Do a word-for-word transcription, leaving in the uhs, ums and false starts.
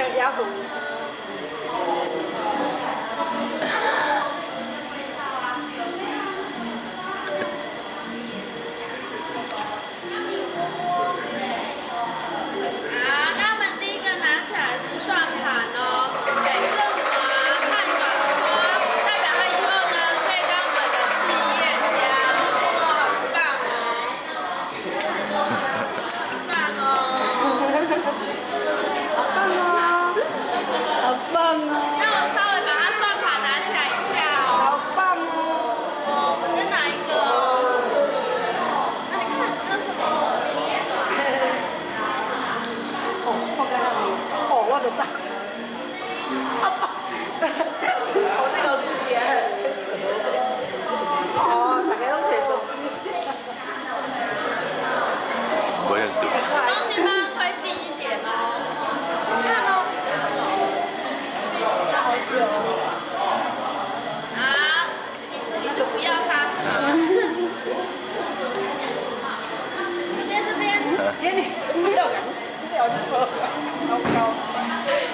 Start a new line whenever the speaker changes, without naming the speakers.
雅虎。我这个注解。哦，大家都可以手机。
我也是。
东西帮他推近一点哦。看哦。
好久。
啊，你你是不要他是吗？这边这边。
给你，没有人死，没有人喝，糟糕。